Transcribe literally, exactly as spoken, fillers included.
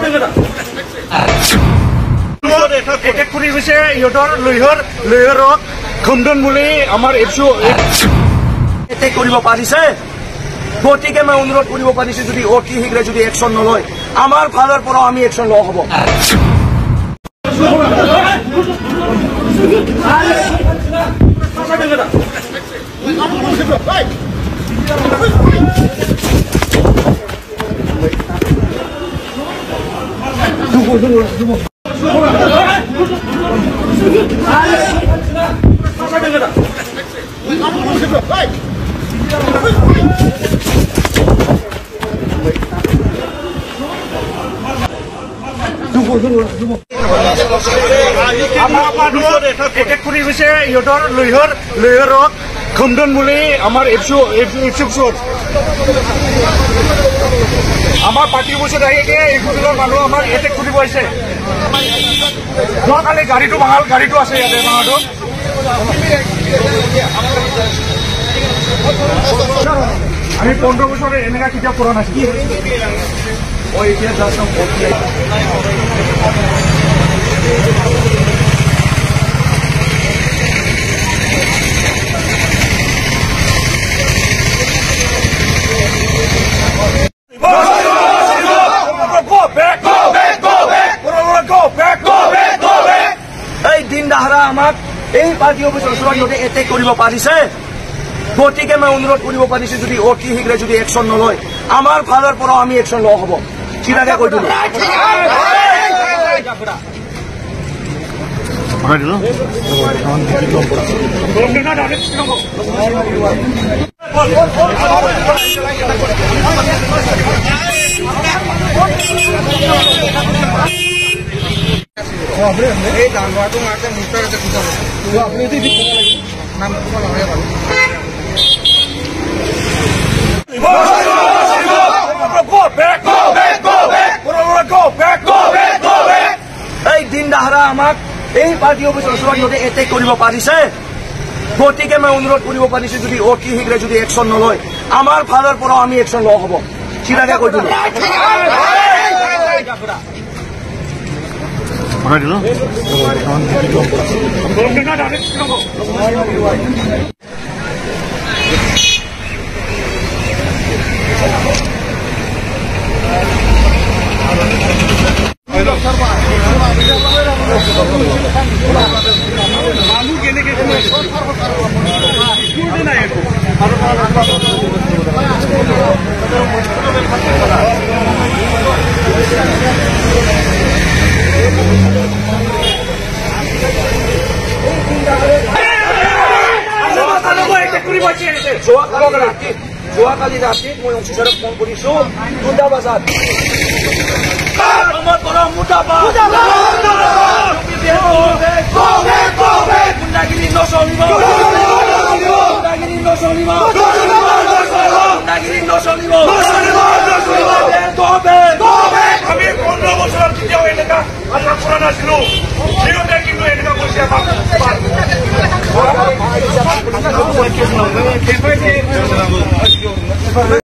Attack কৰি গৈছে ইহঁতৰ লইহৰ লইহৰক খণ্ডন বুলি আমাৰ এপছু এটেক কৰিব পাৰিছে। গতিকে মই অনুৰোধ কৰিব পাৰিছো যদি অতি শীঘ্ৰে যদি একশ্যন নলয় আমাৰ ফালৰ পৰা আমি একশ্যন লোৱা হ'ব। এটেক কৰি গৈছে ইহঁতৰ লইহৰ লইহৰক খণ্ডন বুলি আমাৰ এপছু এপছু আমাৰ পাৰ্টিৰ বস্তু আহি এইবোৰ মানুহ আমাৰ এটেক কৰিব আহিছে। যোৱাকালি গাড়ীটো ভাঙাল গাড়ীটো আছে ইয়াতে ভাঙাটো আমি পোন্ধৰ বছৰে এনেকা কেতিয়াও কৰা নাছিলো। মই এতিয়া যাম এই দিন দাহাৰা আমাক এই পাৰ্টি অফিচৰ ওচৰত যদি এটেক কৰিব পাৰিছে। গতিকে মই অনুৰোধ কৰিব পাৰিছো যদি অতি শীঘ্ৰে যদি একশ্যন নলয় আমাৰ ফালৰ পৰা আমি একশ্যন লোৱা হ'ব। চিধাকে কৈ দিলো এই ডাঙৰটো মাতে মুখৰ আপুনি নাম এই দিন দাহাৰা আমাক এই পাৰ্টি অফিচৰ ওচৰত যদি এটেক কৰিব পাৰিছে। গতিকে মই অনুৰোধ কৰিব পাৰিছো যদি অতি শীঘ্ৰে যদি একশ্যন নলয় আমাৰ ফালৰ পৰা আমি একশ্যন লোৱা হ'ব। চিধাকে কৈ দিলো যোৱাকালি ৰাতি মই অফিচাৰক ফোন কৰিছো দুটা বজাত গুণ্ডাগিৰি নচলিব গুণ্ডাগিৰি নচলিব গুণ্ডাগিৰি নচলিব। আমি পোন্ধৰ বছৰত কেতিয়াও এনেকা আশা কৰা নাছিলো। সিহঁতে কিন্তু এনেকা কৈছে।